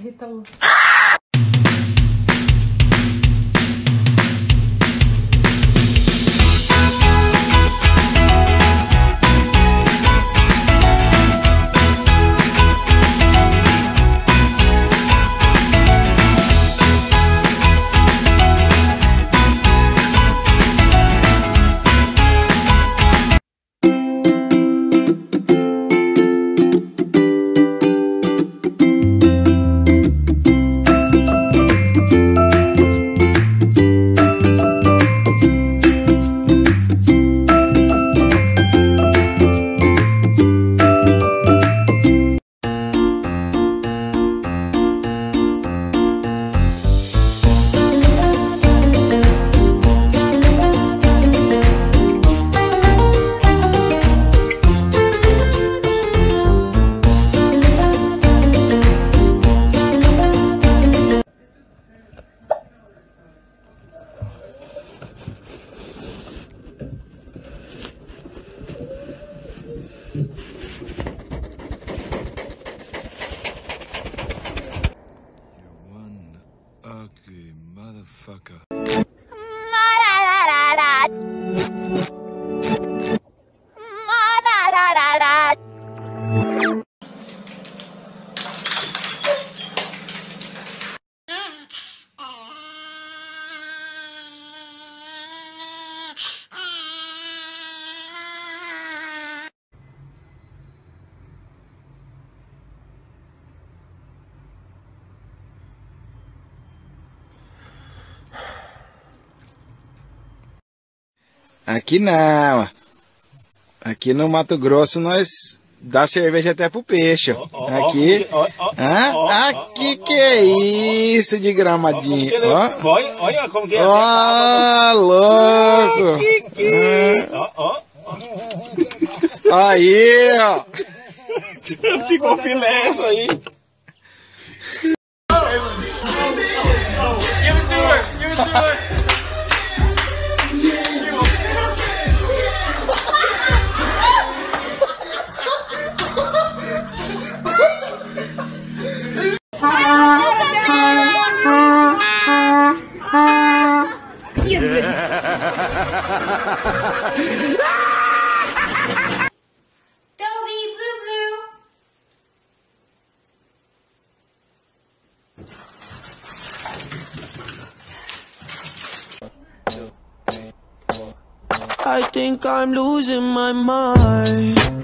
Rita Lu. Ugly motherfucker. Aqui não. Aqui no Mato Grosso nós dá cerveja até pro peixe. Aqui. Aqui que é isso de gramadinho. Olha como que é. Ó, louco. Aí, ó. Ficou filé isso aí. Give it to her. Give it to her. I think I'm losing my mind.